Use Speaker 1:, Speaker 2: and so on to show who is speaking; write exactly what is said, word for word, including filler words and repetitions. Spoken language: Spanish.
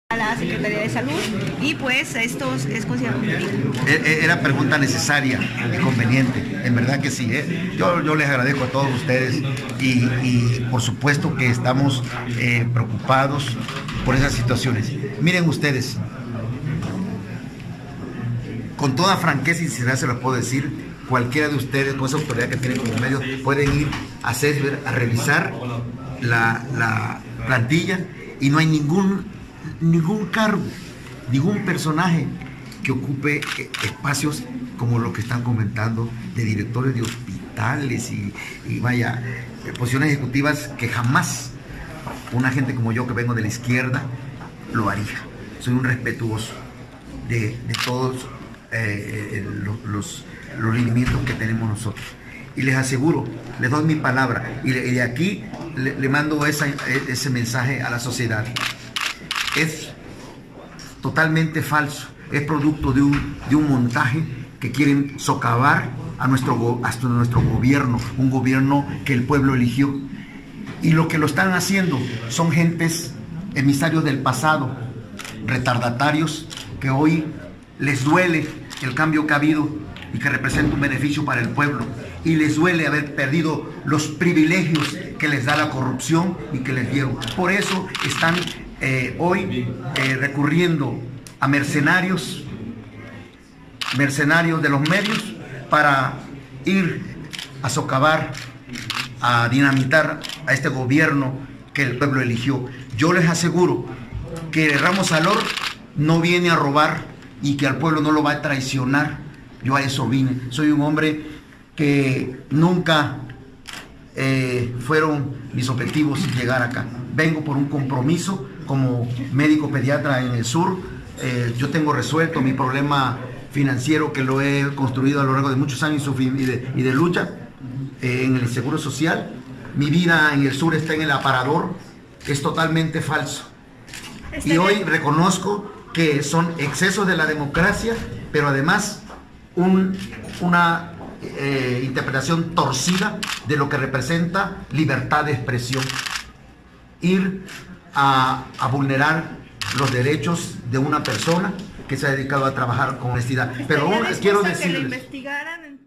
Speaker 1: a la Secretaría de Salud y pues esto es considerado un delito.
Speaker 2: Era pregunta necesaria y conveniente, en verdad que sí, ¿eh? yo, yo les agradezco a todos ustedes y, y por supuesto que estamos eh, preocupados por esas situaciones. Miren ustedes, con toda franqueza y sinceridad se los puedo decir, cualquiera de ustedes con esa autoridad que tienen como medios pueden ir a hacer, a revisar la, la plantilla y no hay ningún ningún cargo, ningún personaje que ocupe espacios como lo que están comentando de directores de hospitales y, y vaya, posiciones ejecutivas que jamás una gente como yo que vengo de la izquierda lo haría. Soy un respetuoso de, de todos eh, los, los, los lineamientos que tenemos nosotros. Y les aseguro, les doy mi palabra y, le, y de aquí le, le mando esa, ese mensaje a la sociedad. Es totalmente falso, es producto de un, de un montaje que quieren socavar a nuestro, a nuestro gobierno, un gobierno que el pueblo eligió. Y lo que lo están haciendo son gentes emisarios del pasado, retardatarios, que hoy les duele el cambio que ha habido y que representa un beneficio para el pueblo. Y les duele haber perdido los privilegios que les da la corrupción y que les dieron. Por eso están Eh, hoy eh, recurriendo a mercenarios, mercenarios de los medios para ir a socavar, a dinamitar a este gobierno que el pueblo eligió. Yo les aseguro que Ramos Alor no viene a robar y que al pueblo no lo va a traicionar. Yo a eso vine. Soy un hombre que nunca eh, fueron mis objetivos llegar acá. Vengo por un compromiso como médico pediatra en el sur. Eh, yo tengo resuelto mi problema financiero que lo he construido a lo largo de muchos años y de, y de lucha eh, en el seguro social. Mi vida en el sur está en el aparador, que es totalmente falso. Y hoy reconozco que son excesos de la democracia, pero además un, una eh, interpretación torcida de lo que representa libertad de expresión. Ir A, a vulnerar los derechos de una persona que se ha dedicado a trabajar con honestidad. Pero aún les quiero decirles...